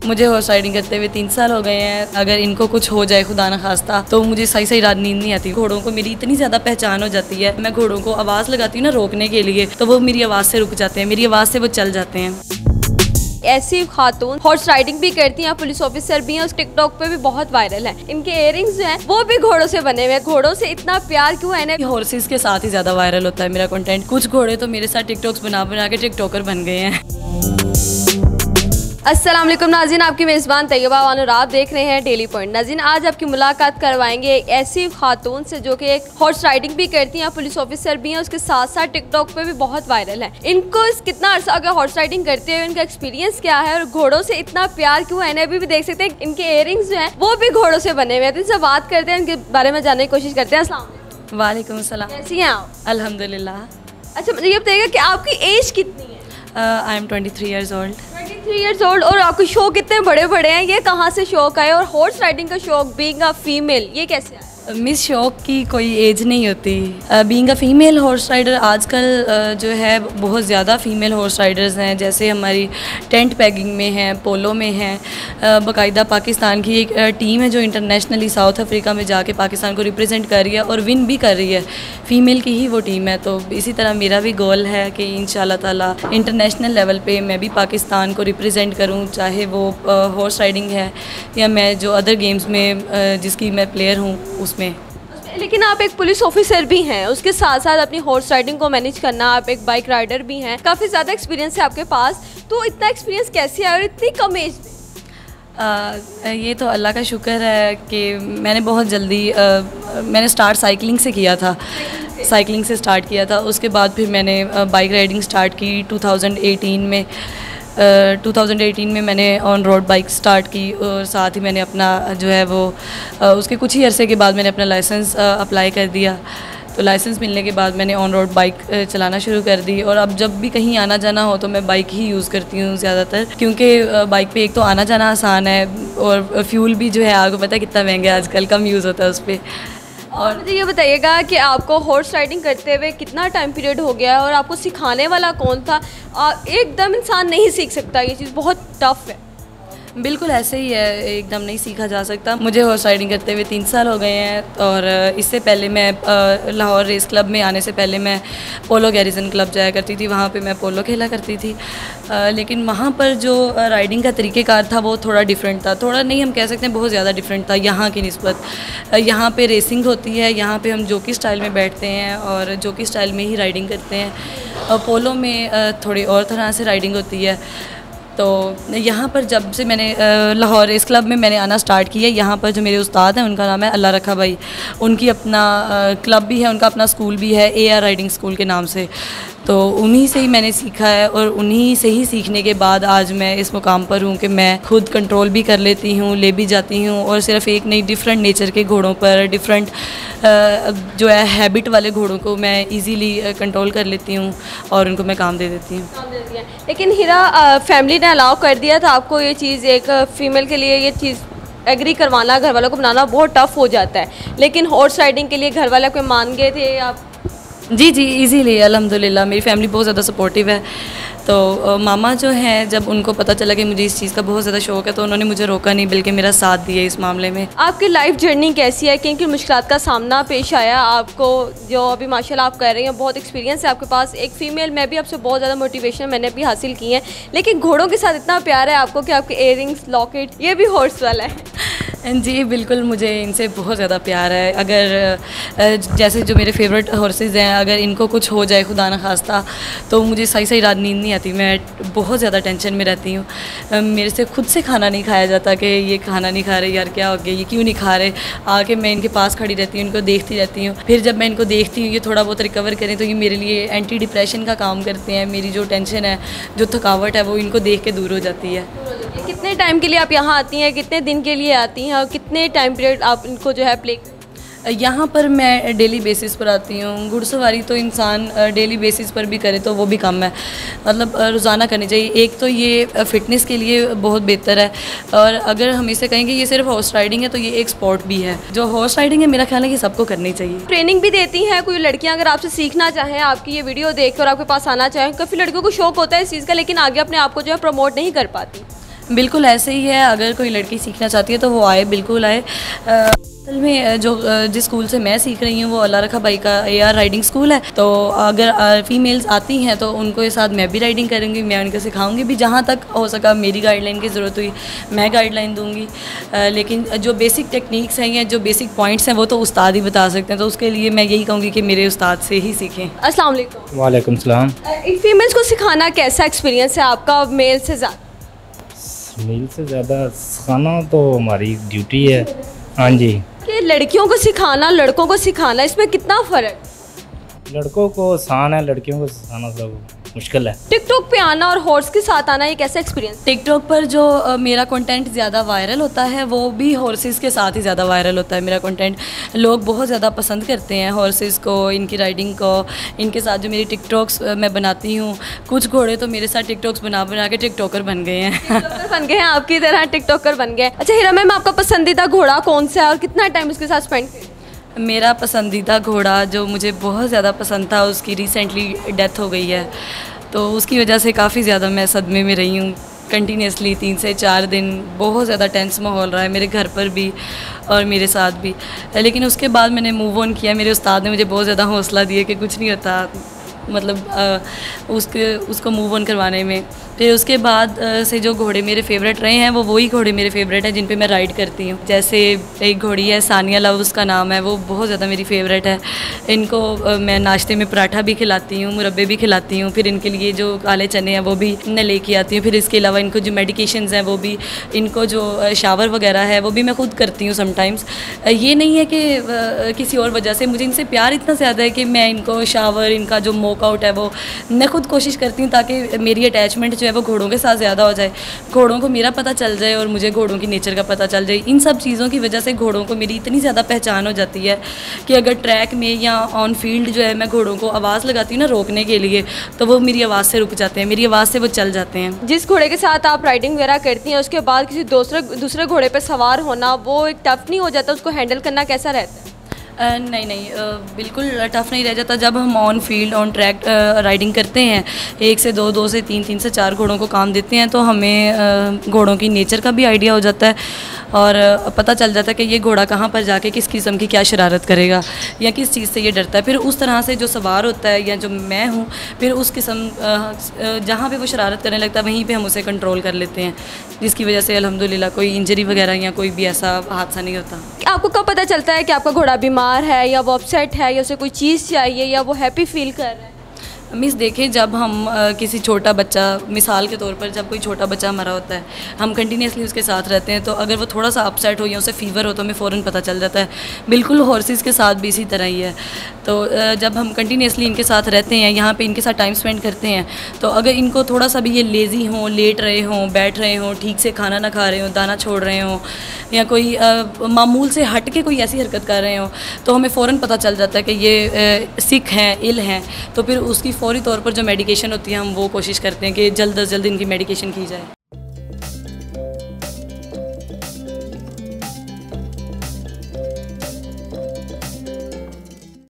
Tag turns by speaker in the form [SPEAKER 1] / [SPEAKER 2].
[SPEAKER 1] मुझे horse riding करते हुए 3 साल हो गए हैं। अगर इनको कुछ हो जाए खुदा न खास्ता तो मुझे सही रात नींद नहीं आती। घोड़ों को मेरी इतनी ज़्यादा पहचान हो जाती है, मैं घोड़ों को आवाज़ लगाती हूँ ना रोकने के लिए, तो वो मेरी आवाज़ से रुक जाते हैं, मेरी आवाज़ से वो चल जाते हैं।
[SPEAKER 2] ऐसी खातून हॉर्स राइडिंग भी करती हैं, पुलिस ऑफिसर भी हैं, उस टिकटॉक पे भी बहुत वायरल है। इनके इयररिंग्स जो हैं वो भी घोड़ों से बने हुए हैं। घोड़ों से इतना प्यार क्यों है ना?
[SPEAKER 1] हॉर्सेस के साथ ही ज़्यादा वायरल होता है मेरा कंटेंट। कुछ घोड़े तो मेरे साथ टिकटॉक्स बना के टिकटॉकर बन गए हैं।
[SPEAKER 2] अस्सलाम वालेकुम नाज़रीन, आपकी मेज़बान तैयबा बानो, आप देख रहे हैं डेली पॉइंट। नाज़रीन, आज आपकी मुलाकात करवाएंगे एक ऐसी खातून से जो कि एक हॉर्स राइडिंग भी करती हैं, पुलिस ऑफिसर भी हैं, उसके साथ साथ टिकटॉक पे भी बहुत वायरल है। इनको कितना अर्सा अगर हॉर्स राइडिंग करते हैं, इनका एक्सपीरियंस क्या है और घोड़ों से इतना प्यार क्यों है ना, अभी भी देख सकते हैं इनके इयररिंग्स जो हैं वो भी घोड़ों से बने हुए हैं। तो इनसे बात करते हैं, इनके बारे में जानने की कोशिश करते हैं। अस्सलाम वालेकुम।
[SPEAKER 1] वालेकुम सलाम।
[SPEAKER 2] कैसी हैं आप?
[SPEAKER 1] अल्हम्दुलिल्लाह।
[SPEAKER 2] अच्छा, मुझे ये बताइएगा कि आपकी एज कितनी है?
[SPEAKER 1] I am 23 years old.
[SPEAKER 2] 23 years old. और आपके शौक इतने बड़े बड़े हैं, ये कहाँ से शौक आए? और हॉर्स राइडिंग का शौक बीइंग अ फीमेल ये कैसे आया?
[SPEAKER 1] मिस शौक की कोई एज नहीं होती। Being a female horse rider आजकल जो है बहुत ज़्यादा फ़ीमेल हॉर्स राइडर्स हैं, जैसे हमारी टेंट पैगिंग में हैं, पोलो में हैं। बाकायदा पाकिस्तान की एक टीम है जो इंटरनेशनली साउथ अफ्रीका में जाके पाकिस्तान को रिप्रेजेंट कर रही है और विन भी कर रही है। फ़ीमेल की ही वो टीम है। तो इसी तरह मेरा भी गोल है कि इंशाल्लाह ताला इंटरनेशनल लेवल पे मैं भी पाकिस्तान को रिप्रेजेंट करूँ, चाहे वो हॉर्स राइडिंग है या मैं जो अदर गेम्स में जिसकी मैं प्लेयर हूँ उसमें।
[SPEAKER 2] लेकिन आप एक पुलिस ऑफिसर भी हैं, उसके साथ साथ अपनी हॉर्स राइडिंग को मैनेज करना, आप एक बाइक राइडर भी हैं, काफ़ी ज़्यादा एक्सपीरियंस है आपके पास। तो इतना एक्सपीरियंस कैसे आया और इतनी कम एज में?
[SPEAKER 1] ये तो अल्लाह का शुक्र है कि मैंने बहुत जल्दी मैंने स्टार्ट साइकिलिंग से किया था। साइकिलिंग से स्टार्ट किया था, उसके बाद फिर मैंने बाइक राइडिंग स्टार्ट की 2018 में। 2018 में मैंने ऑन रोड बाइक स्टार्ट की और साथ ही मैंने अपना जो है वो उसके कुछ ही अरसे के बाद मैंने अपना लाइसेंस अप्लाई कर दिया। तो लाइसेंस मिलने के बाद मैंने ऑन रोड बाइक चलाना शुरू कर दी और अब जब भी कहीं आना जाना हो तो मैं बाइक ही यूज़ करती हूँ ज़्यादातर, क्योंकि बाइक पे एक तो आना जाना आसान है और फ्यूल भी जो है आपको पता है कितना महंगा है आजकल, कम यूज़ होता है उस पर।
[SPEAKER 2] और मुझे ये बताइएगा कि आपको हॉर्स राइडिंग करते हुए कितना टाइम पीरियड हो गया है और आपको सिखाने वाला कौन था? एकदम इंसान नहीं सीख सकता, ये चीज़ बहुत टफ है।
[SPEAKER 1] बिल्कुल ऐसे ही है, एकदम नहीं सीखा जा सकता। मुझे हॉर्स राइडिंग करते हुए 3 साल हो गए हैं और इससे पहले मैं लाहौर रेस क्लब में आने से पहले मैं पोलो गैरिजन क्लब जाया करती थी, वहाँ पे मैं पोलो खेला करती थी। लेकिन वहाँ पर जो राइडिंग का तरीक़ेकार था वो थोड़ा डिफरेंट था, थोड़ा नहीं हम कह सकते हैं बहुत ज़्यादा डिफरेंट था यहाँ की निस्बत। यहाँ पे रेसिंग होती है, यहाँ पे हम जोकी स्टाइल में बैठते हैं और जोकी स्टाइल में ही राइडिंग करते हैं। पोलो में थोड़ी और तरह से राइडिंग होती है। तो यहाँ पर जब से मैंने लाहौर रेस क्लब में मैंने आना स्टार्ट किया, यहाँ पर जो मेरे उस्ताद हैं उनका नाम है अल्लाह रखा भाई, उनकी अपना क्लब भी है, उनका अपना स्कूल भी है AR राइडिंग स्कूल के नाम से। तो उन्हीं से ही मैंने सीखा है और उन्हीं से ही सीखने के बाद आज मैं इस मुकाम पर हूँ कि मैं खुद कंट्रोल भी कर लेती हूँ, ले भी जाती हूँ और सिर्फ एक नहीं डिफरेंट नेचर के घोड़ों पर डिफरेंट जो है हैबिट वाले घोड़ों को मैं इजीली कंट्रोल कर लेती हूँ और उनको मैं काम दे देती हूँ।
[SPEAKER 2] लेकिन हीरा, फैमिली ने अलाउ कर दिया था आपको ये चीज़, एक फ़ीमेल के लिए ये चीज़ एग्री करवाना, घर वालों को बनाना बहुत टफ हो जाता है, लेकिन हॉर्स राइडिंग के लिए घर वाले कोई मान गए थे आप?
[SPEAKER 1] जी इजीली अल्हम्दुलिल्लाह, मेरी फैमिली बहुत ज़्यादा सपोर्टिव है। तो मामा जो हैं, जब उनको पता चला कि मुझे इस चीज़ का बहुत ज़्यादा शौक़ है तो उन्होंने मुझे रोका नहीं बल्कि मेरा साथ दिया इस मामले में।
[SPEAKER 2] आपकी लाइफ जर्नी कैसी है, किन किन मुश्किलात का सामना पेश आया आपको, जो अभी माशाल्लाह आप कर रही हैं, बहुत एक्सपीरियंस है आपके पास, एक फ़ीमेल मैं भी आपसे बहुत ज़्यादा मोटिवेशन मैंने भी हासिल की है, लेकिन घोड़ों के साथ इतना प्यार है आपको कि आपके इयररिंग्स, लॉकेट ये भी हॉर्स वाला है?
[SPEAKER 1] जी बिल्कुल, मुझे इनसे बहुत ज़्यादा प्यार है। अगर जैसे जो मेरे फेवरेट हॉर्सेस हैं, अगर इनको कुछ हो जाए खुदा न खास्ता तो मुझे सही रात नींद नहीं आती, मैं बहुत ज़्यादा टेंशन में रहती हूँ। मेरे से खुद से खाना नहीं खाया जाता कि ये खाना नहीं खा रहे यार, क्या हो गया, ये क्यों नहीं खा रहे। आके मैं इनके पास खड़ी रहती हूँ, इनको देखती रहती हूँ, फिर जब मैं इनको देखती हूँ ये थोड़ा बहुत रिकवर करें तो ये मेरे लिए एंटी डिप्रेशन का काम करते हैं। मेरी जो टेंशन है, जो थकावट है, वो इनको देख के दूर हो जाती है।
[SPEAKER 2] कितने टाइम के लिए आप यहाँ आती हैं, कितने दिन के लिए आती हैं और कितने टाइम पीरियड आप इनको जो है प्ले?
[SPEAKER 1] यहाँ पर मैं डेली बेसिस पर आती हूँ। घुड़सवारी तो इंसान डेली बेसिस पर भी करे तो वो भी कम है, मतलब रोज़ाना करनी चाहिए। एक तो ये फ़िटनेस के लिए बहुत बेहतर है और अगर हम इसे कहें कि ये सिर्फ हॉर्स राइडिंग है तो ये एक स्पोर्ट भी है। जो हॉर्स राइडिंग है मेरा ख्याल है कि सबको करनी चाहिए।
[SPEAKER 2] ट्रेनिंग भी देती हैं कोई लड़कियाँ, अगर आपसे सीखना चाहें, आपकी ये वीडियो देख कर आपके पास आना चाहें? काफ़ी लड़कियों को शौक होता है इस चीज़ का लेकिन आगे अपने आप को जो है प्रमोट नहीं कर पाती।
[SPEAKER 1] बिल्कुल ऐसे ही है, अगर कोई लड़की सीखना चाहती है तो वो आए, बिल्कुल आए। असल में जिस स्कूल से मैं सीख रही हूँ वो अल्लाह रखा भाई का AR राइडिंग स्कूल है। तो अगर फ़ीमेल्स आती हैं तो उनको के साथ मैं भी राइडिंग करूँगी, मैं उनको सिखाऊंगी भी, जहाँ तक हो सका मेरी गाइडलाइन की ज़रूरत हुई मैं गाइडलाइन दूँगी। लेकिन जो बेसिक टेक्निक्स हैं या जो बेसिक पॉइंट्स हैं वो तो उस्ताद ही बता सकते हैं, तो उसके लिए मैं यही कहूँगी कि मेरे उस्ताद से ही सीखें।
[SPEAKER 2] अस्सलाम वालेकुम।
[SPEAKER 3] वालेकुम सलाम।
[SPEAKER 2] इन फीमेल्स को सिखाना कैसा एक्सपीरियंस है आपका मेल से ज़्यादा?
[SPEAKER 3] मील से ज़्यादा सिखाना तो हमारी ड्यूटी है। हाँ जी।
[SPEAKER 2] कि लड़कियों को सिखाना लड़कों को सिखाना इसमें कितना फ़र्क?
[SPEAKER 3] लड़कों को आसान है, लड़कियों को सिखाना सब मुश्किल है।
[SPEAKER 2] टिकटॉक पे आना और हॉर्स के साथ आना एक ऐसा एक्सपीरियंस?
[SPEAKER 1] टिकटॉक पर जो मेरा कंटेंट ज़्यादा वायरल होता है वो भी हॉर्सेस के साथ ही ज़्यादा वायरल होता है। मेरा कंटेंट लोग बहुत ज़्यादा पसंद करते हैं, हॉर्सेस को, इनकी राइडिंग को, इनके साथ जो मेरी टिकटॉक्स मैं बनाती हूँ। कुछ घोड़े तो मेरे साथ टिकटॉक्स बना बना के टिकटॉकर बन गए हैं।
[SPEAKER 2] टिकटॉकर बन गए हैं, आपकी तरह टिकटॉकर बन गए। अच्छा हीरा मैम, आपका पसंदीदा घोड़ा कौन सा है और कितना टाइम उसके साथ स्पेंड किया?
[SPEAKER 1] मेरा पसंदीदा घोड़ा जो मुझे बहुत ज़्यादा पसंद था उसकी रिसेंटली डेथ हो गई है, तो उसकी वजह से काफ़ी ज़्यादा मैं सदमे में रही हूँ। कंटिन्यूसली 3 से 4 दिन बहुत ज़्यादा टेंस माहौल रहा है मेरे घर पर भी और मेरे साथ भी। लेकिन उसके बाद मैंने मूव ऑन किया। मेरे उस्ताद ने मुझे बहुत ज़्यादा हौसला दिया कि कुछ नहीं होता, मतलब उसको मूव ऑन करवाने में। फिर उसके बाद से जो घोड़े मेरे फेवरेट रहे हैं वो वही घोड़े मेरे फेवरेट हैं जिन पे मैं राइड करती हूँ। जैसे एक घोड़ी है सानिया लव, उसका नाम है, वो बहुत ज़्यादा मेरी फेवरेट है। इनको मैं नाश्ते में पराठा भी खिलाती हूँ, मुरब्बे भी खिलाती हूँ, फिर इनके लिए जो काले चने हैं वो भी मैं लेके आती हूँ। फिर इसके अलावा इनको जो मेडिकेशंस हैं वो भी, इनको जो शावर वगैरह है वो भी मैं खुद करती हूँ समटाइम्स। ये नहीं है कि किसी और वजह से, मुझे इनसे प्यार इतना ज़्यादा है कि मैं इनको शावर, इनका जो मोकआउट है वो मैं खुद कोशिश करती हूँ ताकि मेरी अटैचमेंट जो है वो घोड़ों के साथ ज़्यादा हो जाए, घोड़ों को मेरा पता चल जाए और मुझे घोड़ों की नेचर का पता चल जाए। इन सब चीज़ों की वजह से घोड़ों को मेरी इतनी ज़्यादा पहचान हो जाती है कि अगर ट्रैक में या ऑन फील्ड जो है मैं घोड़ों को आवाज़ लगाती हूँ ना रोकने के लिए, तो वो मेरी आवाज़ से रुक जाते हैं, मेरी आवाज़ से वो चल जाते हैं।
[SPEAKER 2] जिस घोड़े के साथ आप राइडिंग वगैरह करती हैं उसके बाद किसी दूसरे घोड़े पर सवार होना वो एक टफ नहीं हो जाता? उसको हैंडल करना कैसा रहता है?
[SPEAKER 1] नहीं, बिल्कुल टफ़ नहीं रह जाता। जब हम on field on track riding करते हैं, 1 से 2, 2 से 3, 3 से 4 घोड़ों को काम देते हैं, तो हमें घोड़ों की नेचर का भी आइडिया हो जाता है और पता चल जाता है कि ये घोड़ा कहाँ पर जाके किस किस्म की क्या शरारत करेगा या किस चीज़ से ये डरता है। फिर उस तरह से जो सवार होता है या जो मैं हूँ, फिर उस किस्म जहाँ पे वो शरारत करने लगता है वहीं पे हम उसे कंट्रोल कर लेते हैं, जिसकी वजह से अल्हम्दुलिल्लाह कोई इंजरी वगैरह या कोई भी ऐसा हादसा नहीं होता।
[SPEAKER 2] आपको कब पता चलता है कि आपका घोड़ा बीमार है या वो अपसेट है या उसे कोई चीज़ चाहिए या वो हैप्पी फील कर रहा है?
[SPEAKER 1] मिस देखें, जब हम किसी छोटा बच्चा, मिसाल के तौर पर जब कोई छोटा बच्चा हमारा होता है, हम कंटिन्यूसली उसके साथ रहते हैं, तो अगर वो थोड़ा सा अपसेट हो या उसे फ़ीवर हो तो हमें फ़ौरन पता चल जाता है। बिल्कुल हॉर्सेस के साथ भी इसी तरह ही है। तो जब हम कंटिन्यूसली इनके साथ रहते हैं, यहाँ पे इनके साथ टाइम स्पेंड करते हैं, तो अगर इनको थोड़ा सा भी ये लेज़ी हों, लेट रहे हों, बैठ रहे हों, ठीक से खाना ना खा रहे हों, दाना छोड़ रहे हों या कोई मामूल से हट के कोई ऐसी हरकत कर रहे हों, तो हमें फ़ौरन पता चल जाता है कि ये सिक हैं, इल हैं। तो फिर उसकी फ़ौरी तौर पर जो मेडिकेशन होती है हम वो कोशिश करते हैं कि जल्द अज जल्द इनकी मेडिकेशन की जाए।